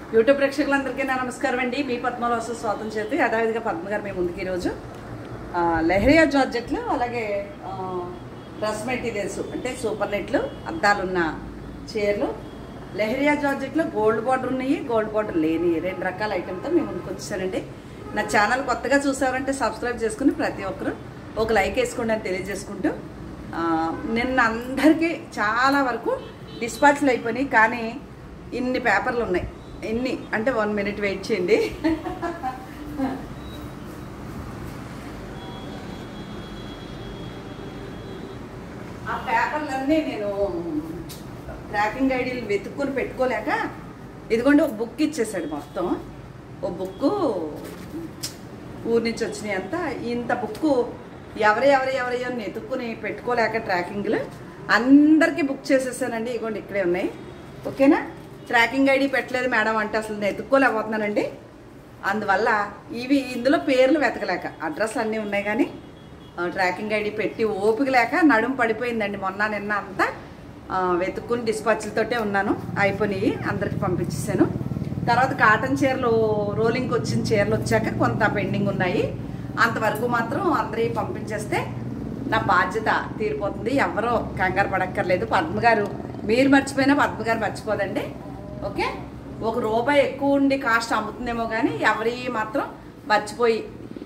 YouTube ప్రేక్షకులందరికీ నా నమస్కారం అండి. మీ పద్మలో వస్తూ స్వాగతం చేతి యథావిధిగా పద్మ గారు మేము ముందుకు ఈరోజు లెహరియా జార్జెట్లు అలాగే డ్రెస్ మెటీరియల్స్ అంటే సూపర్ నెట్లు అద్దాలున్న చీరలు లెహరియా జార్జెట్లో గోల్డ్ బార్డర్ ఉన్నాయి, గోల్డ్ బార్డర్ లేని రెండు రకాల ఐటెంతో మేము ముందుకు వచ్చేసానండి. నా ఛానల్ కొత్తగా చూసారంటే సబ్స్క్రైబ్ చేసుకుని ప్రతి ఒక్కరు ఒక లైక్ వేసుకోండి అని తెలియజేసుకుంటూ నిన్న అందరికీ చాలా వరకు డిస్పాచ్లు అయిపోయినాయి. కానీ ఇన్ని పేపర్లు ఉన్నాయి. ఇన్ని అంటే 1 minute వెయిట్ చేయండి. ఆ పేపర్లన్నీ నేను ట్రాకింగ్ ఐడీలు వెతుక్కుని పెట్టుకోలేక ఇదిగోండి ఒక బుక్ ఇచ్చేసాడు. మొత్తం ఓ బుక్కు ఊరి నుంచి వచ్చినాయి అంతా. ఇంత బుక్కు ఎవరెవరో వెతుక్కుని పెట్టుకోలేక ట్రాకింగ్లు అందరికీ బుక్ చేసేసానండి. ఇదిగోండి ఇక్కడే ఉన్నాయి. ఓకేనా? ట్రాకింగ్ ఐడి పెట్టలేదు మేడం అంటే అసలు నేను ఎత్తుక్కోలేకపోతున్నానండి. అందువల్ల ఇందులో పేర్లు వెతకలేక అడ్రస్ అన్నీ ఉన్నాయి కానీ ట్రాకింగ్ ఐడి పెట్టి ఓపిక లేక నడుము పడిపోయిందండి. మొన్న నిన్న అంతా వెతుక్కుని డిస్పాచ్లతోటే ఉన్నాను. అయిపోయినాయి, అందరికి పంపించేసాను. తర్వాత కాటన్ చీరలు రోలింగ్కి వచ్చిన చీరలు వచ్చాక కొంత పెండింగ్ ఉన్నాయి. అంతవరకు మాత్రం అందరికీ పంపించేస్తే నా బాధ్యత తీరిపోతుంది. ఎవరో కంగారు పడక్కర్లేదు. పద్మగారు మీరు మర్చిపోయినా పద్మగారు మర్చిపోదండి. ఓకే, ₹1 ఎక్కువ ఉండి కాస్ట్ అమ్ముతుందేమో కానీ ఎవరి మాత్రం మర్చిపోయి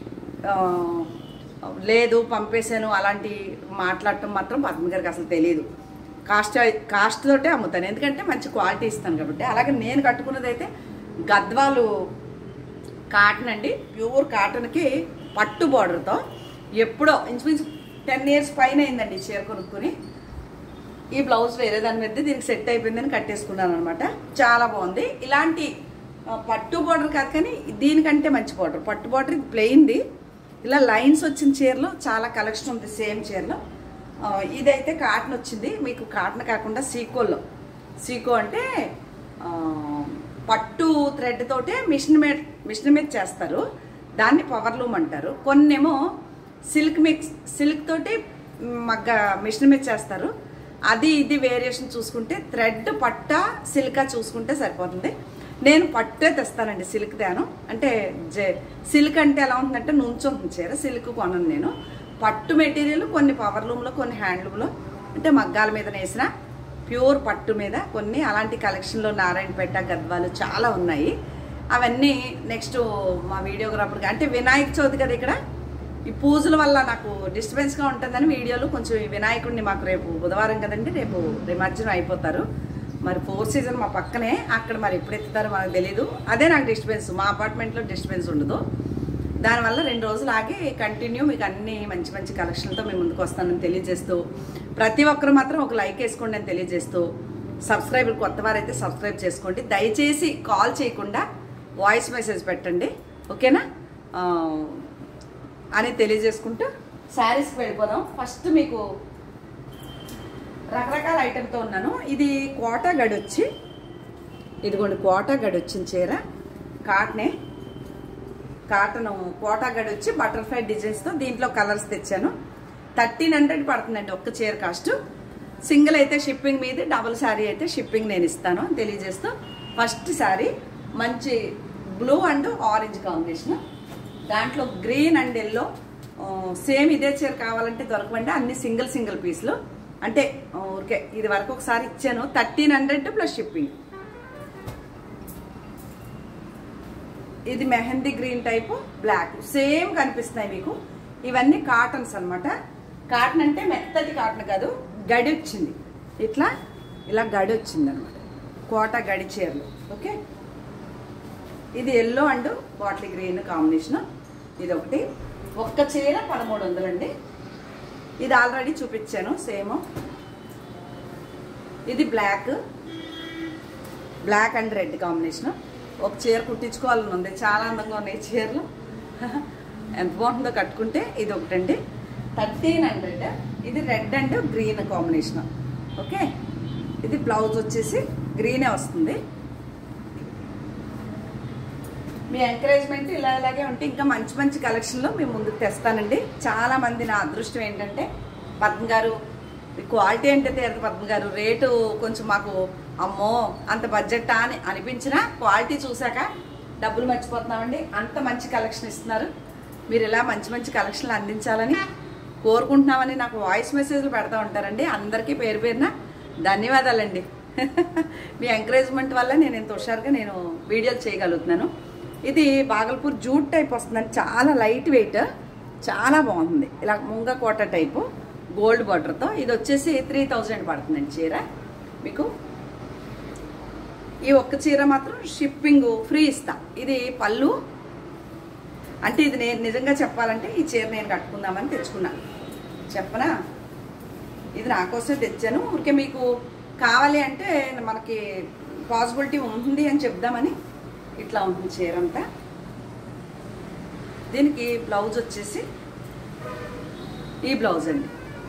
లేదు పంపేశాను అలాంటి మాట్లాడటం మాత్రం పద్మగారికి అసలు తెలియదు. కాస్ట్ తోటే అమ్ముతాను, ఎందుకంటే మంచి క్వాలిటీ ఇస్తాను కాబట్టి. అలాగే నేను కట్టుకున్నది అయితే గద్వాలు కాటన్ అండి, ప్యూర్ కాటన్కి పట్టు బార్డర్తో. ఎప్పుడో ఇంచుమించు 10 years పైన అయిందండి చీర కొనుక్కుని. ఈ బ్లౌజ్ వేరే దాని మీద దీనికి సెట్ అయిపోయిందని కట్టేసుకున్నాను అనమాట. చాలా బాగుంది. ఇలాంటి పట్టు బార్డర్ కాదు కానీ దీనికంటే మంచి బార్డర్. పట్టు బార్డర్ ఇది ప్లెయిన్ది, ఇలా లైన్స్ వచ్చిన చీరలో చాలా కలెక్షన్ ఉంది సేమ్ చీరలో. ఇదైతే కాటన్ వచ్చింది. మీకు కాటన్ కాకుండా సీకో అంటే పట్టు థ్రెడ్ తోటే మిషన్ మీద చేస్తారు. దాన్ని పవర్ లూమ్ అంటారు. కొన్నేమో సిల్క్ తోటి మిషన్ మీద చేస్తారు. ఇది వేరియేషన్ చూసుకుంటే థ్రెడ్ పట్టా సిల్కా చూసుకుంటే సరిపోతుంది. నేను పట్టే తెస్తానండి, సిల్క్ తేను. అంటే సిల్క్ అంటే ఎలా ఉంటుందంటే నుంచొంది చీర. సిల్క్ కొనను నేను. పట్టు మెటీరియల్ కొన్ని పవర్ లూమ్లో, కొన్ని హ్యాండ్లూమ్లో అంటే మగ్గాల మీద వేసిన ప్యూర్ పట్టు మీద కొన్ని అలాంటి కలెక్షన్లో నారాయణపేట గద్వాలు చాలా ఉన్నాయి. అవన్నీ నెక్స్ట్ మా వీడియోగ్రాఫర్గా అంటే వినాయక చవితి కదా, ఇక్కడ ఈ పూజల వల్ల నాకు డిస్టర్బెన్స్గా ఉంటుందని వీడియోలు కొంచెం వినాయకుడిని మాకు రేపు బుధవారం కదండి, రేపు నిమజ్జనం అయిపోతారు. మరి 4 season మా పక్కనే, అక్కడ మరి ఎప్పుడు ఎత్తుతారో మనకు తెలీదు. అదే నాకు డిస్టర్బెన్స్. మా అపార్ట్మెంట్లో డిస్టర్బెన్స్ ఉండదు. దానివల్ల 2 రోజులు ఆగి కంటిన్యూ మీకు అన్ని మంచి మంచి కలెక్షన్లతో మేము ముందుకు వస్తానని తెలియజేస్తూ, ప్రతి ఒక్కరు మాత్రం ఒక లైక్ వేసుకోండి అని తెలియజేస్తూ, సబ్స్క్రైబర్ కొత్త వారైతే సబ్స్క్రైబ్ చేసుకోండి. దయచేసి కాల్ చేయకుండా వాయిస్ మెసేజ్ పెట్టండి, ఓకేనా అని తెలియజేసుకుంటూ శారీస్కి వెళ్ళిపోదాం. ఫస్ట్ మీకు రకరకాల ఐటెంతో ఉన్నాను. ఇది కోటా గడి వచ్చి, ఇదిగోండి కోటా గడి వచ్చిన చీర కాటన్ కోటా గడి వచ్చి బటర్ఫ్లై డిజైన్స్తో దీంట్లో కలర్స్ తెచ్చాను. 1300 పడుతుందండి ఒక్క చీర కాస్ట్. సింగిల్ అయితే షిప్పింగ్ మీది, డబుల్ శారీ అయితే షిప్పింగ్ నేను ఇస్తాను అని తెలియజేస్తూ, ఫస్ట్ శారీ మంచి బ్లూ అండ్ ఆరెంజ్ కాంబినేషన్. దాంట్లో గ్రీన్ అండ్ ఎల్లో సేమ్ ఇదే చీర కావాలంటే దొరకవండి. అన్ని సింగిల్ పీస్లు. అంటే ఓకే, ఇది వరకు ఒకసారి ఇచ్చాను. 1300 ప్లస్ షిప్పింగ్. ఇది mehndi green type black same కనిపిస్తున్నాయి మీకు. ఇవన్నీ కాటన్స్ అనమాట. కాటన్ అంటే మెత్తటి కాటన్ కాదు, గడి వచ్చింది. ఇలా గడి వచ్చింది అనమాట. కోట గడి చీరలు. ఓకే, ఇది yellow and bottle green combination. ఇది ఒకటి. ఒక్క చీర 1300 అండి. ఇది ఆల్రెడీ చూపించాను సేమ్. ఇది బ్లాక్ అండ్ రెడ్ కాంబినేషన్. ఒక చీర కుట్టించుకోవాలని ఉంది. చాలా అందంగా ఉన్నాయి చీరలు. ఎంత బాగుంటుందో కట్టుకుంటే. ఇది ఒకటండి 1300. ఇది red and green combination. Okay, ఇది బ్లౌజ్ వచ్చేసి గ్రీనే వస్తుంది. మీ ఎంకరేజ్మెంట్ ఇలాగే ఉంటే ఇంకా మంచి మంచి కలెక్షన్లో మేము ముందుకు తెస్తానండి. చాలామంది నా అదృష్టం ఏంటంటే పద్మ గారు క్వాలిటీ అంటే తీరదు పద్మ గారు, రేటు కొంచెం మాకు అమ్మో అంత బడ్జెట్టా అని అనిపించినా క్వాలిటీ చూసాక డబ్బులు మర్చిపోతున్నామండి. అంత మంచి కలెక్షన్ ఇస్తున్నారు. మీరు ఇలా మంచి మంచి కలెక్షన్లు అందించాలని కోరుకుంటున్నామని నాకు వాయిస్ మెసేజ్లు పెడతా ఉంటారండి. అందరికీ పేరు పేరున ధన్యవాదాలండి. మీ ఎంకరేజ్మెంట్ వల్ల నేను ఇంత హుషారుగా నేను వీడియోలు చేయగలుగుతున్నాను. ఇది బాగల్పూర్ జూట్ టైప్ వస్తుందండి. చాలా లైట్ వెయిట్, చాలా బాగుంది. ఇలా ముంగ కోట టైపు గోల్డ్ బార్డర్తో. ఇది వచ్చేసి 3000 పడుతుందండి చీర. మీకు ఈ ఒక్క చీర మాత్రం షిప్పింగ్ ఫ్రీ ఇస్తా. ఇది పళ్ళు అంటే ఇది నేను నిజంగా చెప్పాలంటే ఈ చీర నేను కట్టుకుందామని తెచ్చుకున్నాను. చెప్పనా, ఇది నా కోసం తెచ్చాను. ఊరికే మీకు కావాలి అంటే మనకి పాసిబిలిటీ ఉంటుంది అని చెప్దామని. ఇట్లా ఉంటుంది చీర అంతా. దీనికి బ్లౌజ్ వచ్చేసి ఈ బ్లౌజ్ అండి.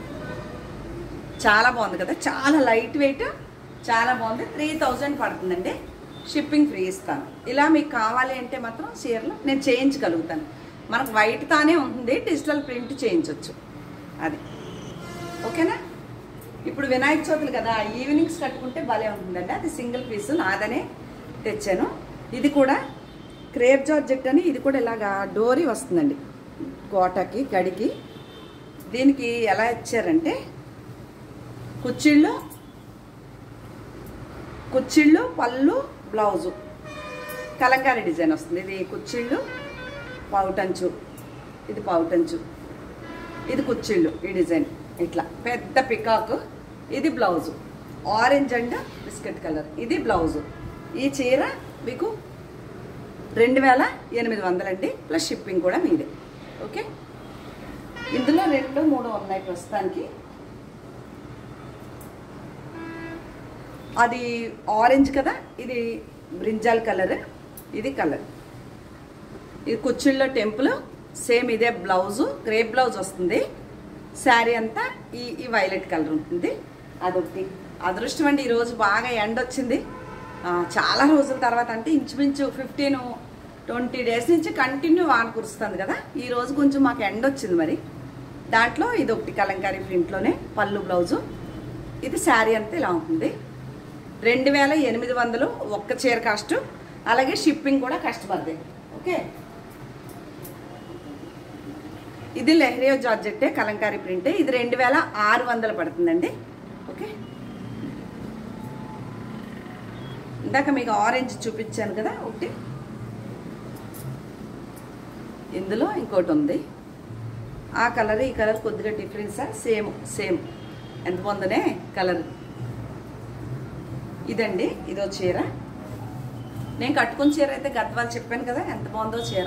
చాలా బాగుంది కదా, చాలా లైట్ వెయిట్, చాలా బాగుంది. 3000 పడుతుందండి. షిప్పింగ్ ఫ్రీ ఇస్తాను. ఇలా మీకు కావాలి అంటే మాత్రం చీరలు నేను చేయించగలుగుతాను. మనకు వైట్ తానే ఉంటుంది, డిజిటల్ ప్రింట్ చేయించవచ్చు. అది ఓకేనా. ఇప్పుడు వినాయక చవితులు కదా, ఈవినింగ్స్ కట్టుకుంటే భలే ఉంటుందండి. అది సింగిల్ పీస్ నాదనే తెచ్చాను. ఇది కూడా క్రేప్ జార్జెట్ అని, ఇది కూడా ఇలాగా డోరీ వస్తుందండి కోటకి గడికి. దీనికి ఎలా ఇచ్చారంటే కుచ్చిళ్ళు పళ్ళు బ్లౌజు కలంకారీ డిజైన్ వస్తుంది. ఇది కుచ్చిళ్ళు పౌటంచు, ఇది పౌటంచు, ఇది కుచ్చిళ్ళు ఈ డిజైన్ ఇట్లా పెద్ద పికాక్. ఇది blouse orange and biscuit colour, ఇది బ్లౌజు. ఈ చీర మీకు 2800 అండి, ప్లస్ షిప్పింగ్ కూడా మీదే. ఓకే, ఇందులో 2, 3 ఉన్నాయి ప్రస్తుతానికి. అది ఆరెంజ్ కదా, ఇది బ్రింజాల్ కలర్, ఇది కలర్. ఇది కుచ్చిళ్ళలో టెంపుల్, సేమ్ ఇదే బ్లౌజు, గ్రేప్ బ్లౌజ్ వస్తుంది. శారీ అంతా ఈ వైలెట్ కలర్ ఉంటుంది. అదొకటి అదృష్టం అండి. ఈరోజు బాగా ఎండ వచ్చింది. చాలా రోజుల తర్వాత, అంటే ఇంచుమించు 15-20 డేస్ నుంచి కంటిన్యూ వాన కురుస్తుంది కదా. ఈరోజు కొంచెం మాకు ఎండ వచ్చింది. మరి దాంట్లో ఇదొకటి కలంకారీ ప్రింట్లోనే పళ్ళు బ్లౌజు. ఇది శారీ అంతా ఇలా ఉంటుంది. 2800 ఒక్క చీర కాస్ట్. అలాగే షిప్పింగ్ కూడా కస్టమర్దే. ఓకే, ఇది లెహరియో జార్జెట్టే కలంకారీ ప్రింటే. ఇది 2600 పడుతుందండి. ఓకే, ఇందాక మీకు ఆరెంజ్ చూపించాను కదా ఒకటి, ఇందులో ఇంకోటి ఉంది. ఆ కలర్ ఈ కలర్ కొద్దిగా డిఫరెన్సా? సేమ్ ఎంత బాగుందనే కలర్. ఇదండి, ఇదో చీర. నేను కట్టుకున్న చీర అయితే గద్వాలు చెప్పాను కదా ఎంత బాగుందో చీర.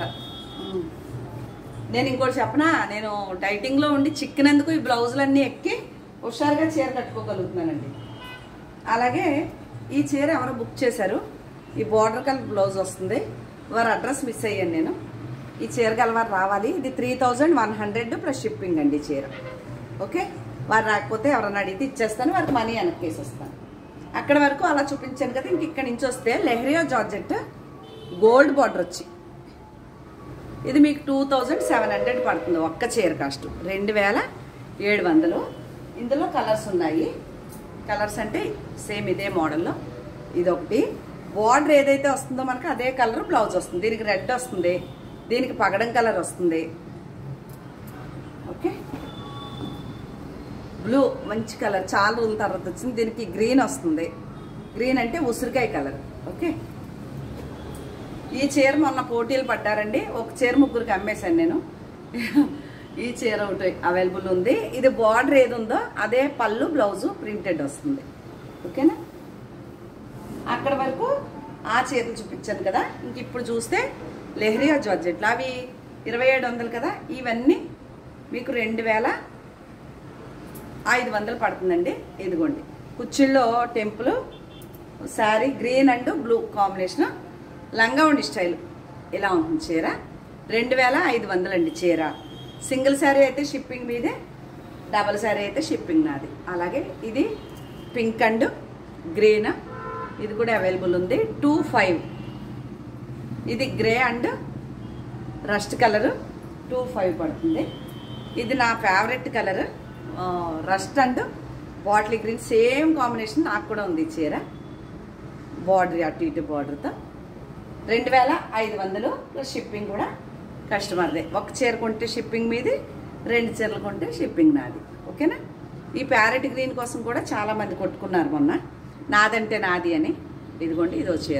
నేను ఇంకోటి చెప్పనా, నేను డైటింగ్లో ఉండి చిక్కినందుకు ఈ బ్లౌజులన్నీ ఎక్కి హుషారుగా చీర కట్టుకోగలుగుతున్నానండి. అలాగే ఈ చీర ఎవరో బుక్ చేశారు. ఈ బార్డర్ కలర్ బ్లౌజ్ వస్తుంది. వారి అడ్రస్ మిస్ అయ్యాను నేను. ఈ చీర గలవారు రావాలి. ఇది 3100 ప్లస్ షిప్పింగ్ అండి చీర. ఓకే, వారు రాకపోతే ఎవరన్నా అడిగితే ఇచ్చేస్తాను, వారికి మనీ వెనక్కేసేస్తాను. అక్కడ వరకు అలా చూపించాను కదా. ఇంక ఇక్కడ నుంచి వస్తే లెహరియో జార్జెట్ గోల్డ్ బార్డర్ వచ్చి ఇది మీకు 2700 పడుతుంది ఒక్క చీర కాస్ట్. 2700. ఇందులో కలర్స్ ఉన్నాయి. కలర్స్ అంటే సేమ్ ఇదే మోడల్లో. ఇదొకటి బార్డర్ ఏదైతే వస్తుందో మనకు అదే కలర్ బ్లౌజ్ వస్తుంది. దీనికి రెడ్ వస్తుంది, దీనికి పగడం కలర్ వస్తుంది. ఓకే, బ్లూ మంచి కలర్, చాలా రోజుల తర్వాత వచ్చింది. దీనికి గ్రీన్ వస్తుంది. గ్రీన్ అంటే ఉసిరికాయ కలర్. ఓకే, ఈ చీర మొన్న పోటీలు పడ్డారండి. ఒక చీర 3కి అమ్మేశాను నేను. ఈ చీర ఒకటి అవైలబుల్ ఉంది. ఇది బార్డర్ ఏది ఉందో అదే పళ్ళు బ్లౌజు ప్రింటెడ్ వస్తుంది. ఓకేనా, అక్కడ వరకు ఆ చీరలు చూపించాను కదా. ఇంక ఇప్పుడు చూస్తే లెహరియా జార్జెట్లు అవి 2700 కదా. ఇవన్నీ మీకు 2500 పడుతుందండి. ఇదిగోండి, కుచ్చిళ్ళలో temple sari green and blue combination, లంగా ఉండి స్టైల్ ఇలా ఉంటుంది చీర. 2500 అండి చీర. సింగిల్ శారీ అయితే షిప్పింగ్ మీదే, డబల్ శారీ అయితే షిప్పింగ్ నాది. అలాగే ఇది పింక్ అండ్ గ్రీన్, ఇది కూడా అవైలబుల్ ఉంది. 25. ఇది గ్రే అండ్ రస్ట్ కలర్ 25 పడుతుంది. ఇది నా favourite colour, rust and bottle green same combination నాకు కూడా ఉంది చీర. బార్డర్ అటు ఇటు బార్డర్తో 2500 ప్లస్ షిప్పింగ్ కూడా కస్టమర్దే. ఒక చీర కొంటే షిప్పింగ్ మీది, 2 చీరలు కొంటే షిప్పింగ్ నాది. ఓకేనా? ఈ ప్యారెట్ గ్రీన్ కోసం కూడా చాలామంది కొట్టుకున్నారు మొన్న, నాదంటే నాది అని. ఇదిగోండి, ఇదో చీర.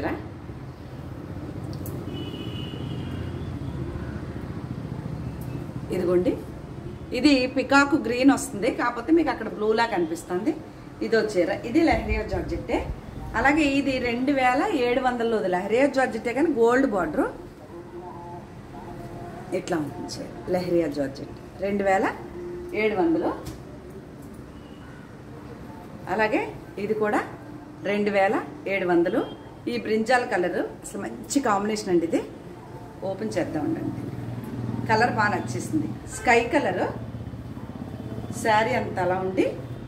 ఇదిగోండి, ఇది పికాకు గ్రీన్ వస్తుంది, కాకపోతే మీకు అక్కడ బ్లూలా కనిపిస్తుంది. ఇదో చీర. ఇది లెహరియా జార్జెట్టే. అలాగే ఇది 2700లో లెహరియా జార్జెట్టే, కానీ గోల్డ్ బార్డరు ఇట్లా ఉంటుంది చీర. లెహరియా జార్జెట్ 2700. అలాగే ఇది కూడా 2700. ఈ బ్రింజాల్ కలర్ అసలు మంచి కాంబినేషన్ అండి. ఇది ఓపెన్ చేద్దాం ఉండండి. కలర్ బాగా నచ్చేసింది. స్కై కలర్ శారీ అంత అలా ఉండి,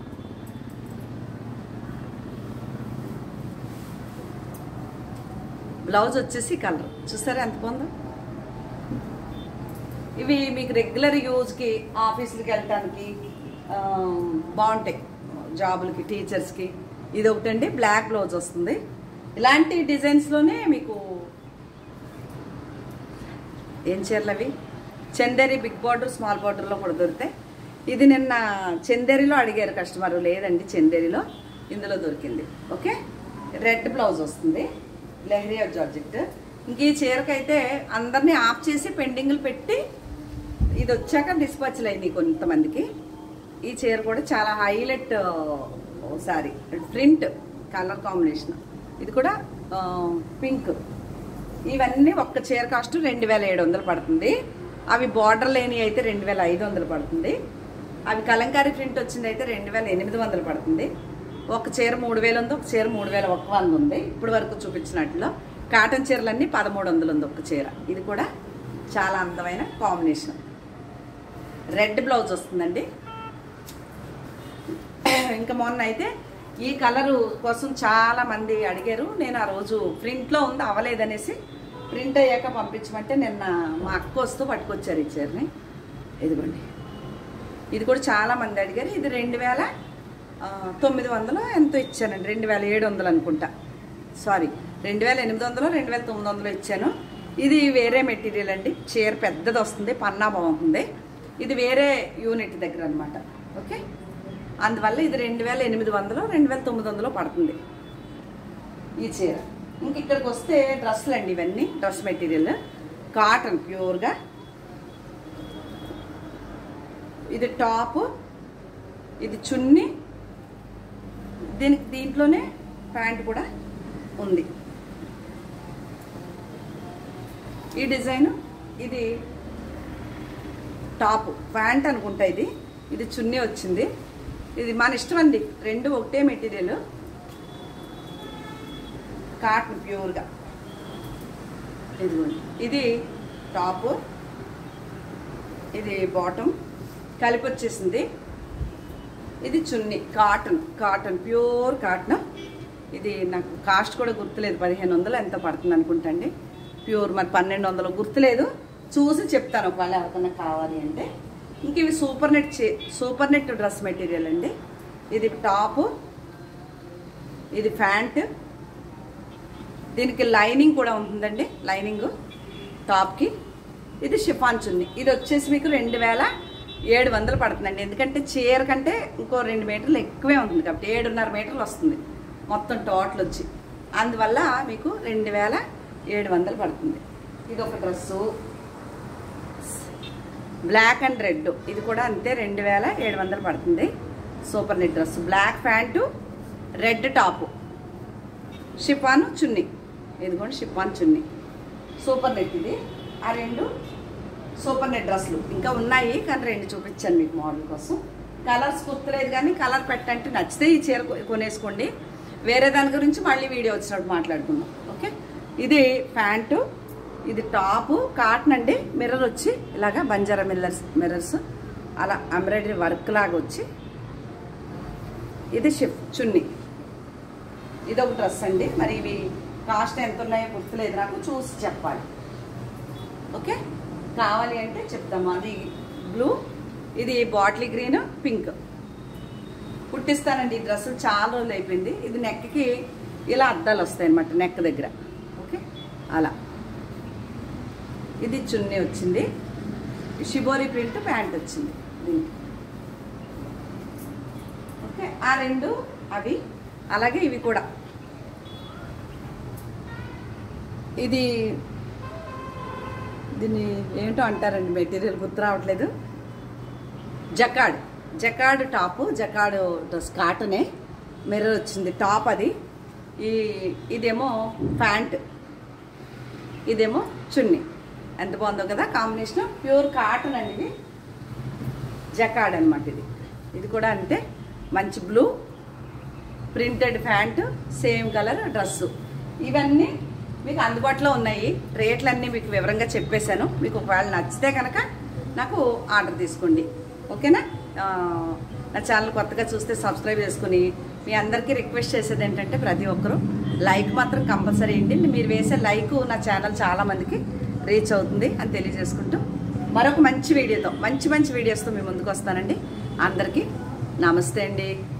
బ్లౌజ్ వచ్చేసి కలర్ చూసారా ఎంత బాగుందో. ఇవి మీకు రెగ్యులర్ యూజ్కి, ఆఫీసులకి వెళ్ళటానికి బాగుంటాయి, జాబులకి, టీచర్స్కి. ఇది ఒకటండి, బ్లాక్ బ్లౌజ్ వస్తుంది. ఇలాంటి డిజైన్స్లోనే మీకు ఏం చీరలు అవి చందేరి బిగ్ బార్డర్, స్మాల్ బార్డర్లో కూడా దొరుకుతాయి. ఇది నిన్న చందేరిలో అడిగారు కస్టమర్, లేదండి చందేరిలో, ఇందులో దొరికింది. ఓకే, రెడ్ బ్లౌజ్ వస్తుంది, లెహరియా జార్జెట్. ఇంక ఈ చీరకైతే అందరినీ ఆఫ్ చేసి పెండింగ్లు పెట్టి ఇది వచ్చాక డిస్పాచ్లు అయినాయి కొంతమందికి. ఈ చీర కూడా చాలా highlight sari, print colour combination. ఇది కూడా పింక్. ఇవన్నీ ఒక్క చీర కాస్ట్ 2700 పడుతుంది. అవి బార్డర్ లేని అయితే 2500 పడుతుంది. అవి కలంకారీ ప్రింట్ వచ్చింది అయితే 2800 పడుతుంది. ఒక చీర 3000 ఉంది, ఒక చీర 3100 ఉంది. ఇప్పుడు వరకు చూపించినట్లో కాటన్ చీరలన్నీ 1300 ఉంది ఒక చీర. ఇది కూడా చాలా అందమైన కాంబినేషన్. రెడ్ బ్లౌజ్ వస్తుందండి. ఇంకా మొన్న అయితే ఈ కలరు కోసం చాలా మంది అడిగారు. నేను ఆ రోజు ప్రింట్లో ఉంది, అవ్వలేదనేసి ప్రింట్ అయ్యాక పంపించమంటే నిన్న మా అక్క వస్తూ పట్టుకొచ్చారు ఈ చీరని. ఇదిగోండి, ఇది కూడా చాలా మంది అడిగారు. ఇది 2900 ఎంతో ఇచ్చానండి, 2700 అనుకుంటా. సారీ, 2800, 2900 ఇచ్చాను. ఇది వేరే మెటీరియల్ అండి. చీర పెద్దది వస్తుంది, పన్నా బాగుంటుంది. ఇది వేరే యూనిట్ దగ్గర అనమాట. ఓకే, అందువల్ల ఇది 2800, 2900 పడుతుంది ఈ చీర. ఇంక ఇక్కడికి వస్తే డ్రెస్సులు అండి. ఇవన్నీ డ్రెస్ మెటీరియల్, కాటన్ ప్యూర్గా. ఇది టాప్, ఇది చున్నీ, దీంట్లోనే ప్యాంట్ కూడా ఉంది. ఈ డిజైన్, ఇది టాప్, ప్యాంట్ అనుకుంటా. ఇది చున్నీ వచ్చింది. ఇది మన ఇష్టం అండి, రెండు ఒకటే మెటీరియల్, కాటన్ ప్యూర్గా. ఇదిగోండి, ఇది టాప్, ఇది బాటమ్ కలిపి వచ్చేసింది. ఇది చున్నీ, కాటన్ ప్యూర్ కాటన్. ఇది నాకు కాస్ట్ కూడా గుర్తులేదు, 1500 ఎంత పడుతుంది అనుకుంటండి. ప్యూర్ మరి 1200 గుర్తులేదు, చూసి చెప్తాను ఒకవేళ ఎవరికన్నా కావాలి అంటే. ఇంక ఇవి సూపర్ నెట్ డ్రెస్ మెటీరియల్ అండి. ఇది టాప్, ఇది ప్యాంట్, దీనికి లైనింగ్ కూడా ఉంటుందండి, లైనింగ్ టాప్కి. ఇది షిఫాన్ చున్నీ. ఇది వచ్చేసి మీకు 2700 పడుతుందండి. ఎందుకంటే చీర కంటే ఇంకో 2 మీటర్లు ఎక్కువే ఉంటుంది కాబట్టి 7.5 మీటర్లు వస్తుంది మొత్తం టోటల్ వచ్చి. అందువల్ల మీకు 2700 పడుతుంది. ఇది ఒక డ్రెస్సు, బ్లాక్ అండ్ రెడ్. ఇది కూడా అంతే, 2700 పడుతుంది. Super net dress, black pant, red top, chiffon చున్నీ. ఇదిగోండి షిఫాన్ చున్నీ, సూపర్ నెట్. ఇది ఆ 2 సూపర్ నెట్ డ్రెస్సులు ఇంకా ఉన్నాయి, కానీ 2 చూపించాను మీకు మోడల్ కోసం. కలర్స్ గుర్తులేదు, కానీ కలర్ పెట్టంటే నచ్చితే ఈ చీర కొనేసుకోండి. వేరే దాని గురించి మళ్ళీ వీడియో వచ్చినప్పుడు మాట్లాడుకుందాం. ఓకే, ఇది ప్యాంటు, ఇది టాపు, కాటన్ అండి. మిర్రర్ వచ్చి ఇలాగా బంజారా మిర్రర్స్ అలా ఎంబ్రాయిడరీ వర్క్ లాగా వచ్చి. ఇది చున్నీ. ఇది ఒక డ్రెస్ అండి. మరి ఇవి కాస్ట్ ఎంత ఉన్నాయో గుర్తులేదు నాకు, చూసి చెప్పాలి. ఓకే, కావాలి అంటే చెప్తాము. అది బ్లూ, ఇది బాటిల్ గ్రీన్, పింక్. కుట్టిస్తానండి ఈ డ్రెస్సులు, చాలా రోజులు అయిపోయింది. ఇది నెక్కి ఇలా అద్దాలు వస్తాయి అన్నమాట నెక్ దగ్గర. ఓకే, అలా. ఇది చున్నీ వచ్చింది, షిబోరి ప్రింట్ ప్యాంట్ వచ్చింది దీనికి. ఓకే, ఆ రెండు అవి. అలాగే ఇవి కూడా, ఇది దీన్ని ఏంటో అంటారండి, మెటీరియల్ గుర్తు రావట్లేదు. జకాడ్ టాపు, జకాడ్ డ్రెస్ కాటనే, మిర్రర్ వచ్చింది టాప్ అది. ఇదేమో ప్యాంట్, ఇదేమో చున్నీ. ఎంత బాగుందో కదా కాంబినేషన్. ప్యూర్ కాటన్ అండి ఇది, జకాడ్ అనమాట. ఇది కూడా అంతే, మంచి blue printed pant, same colour dress. ఇవన్నీ మీకు అందుబాటులో ఉన్నాయి. రేట్లన్నీ మీకు వివరంగా చెప్పేశాను. మీకు ఒకవేళ నచ్చితే కనుక నాకు ఆర్డర్ తీసుకోండి. ఓకేనా? నా ఛానల్ కొత్తగా చూస్తే సబ్స్క్రైబ్ చేసుకుని, మీ అందరికీ రిక్వెస్ట్ చేసేది ఏంటంటే ప్రతి ఒక్కరూ లైక్ మాత్రం కంపల్సరీ ఇవ్వండి. మీరు వేసే లైక్ నా ఛానల్ చాలామందికి రీచ్ అవుతుంది అని తెలియజేసుకుంటూ, మరొక మంచి వీడియోతో, మంచి వీడియోస్తో మీ ముందుకు వస్తానండి. అందరికీ నమస్తే అండి.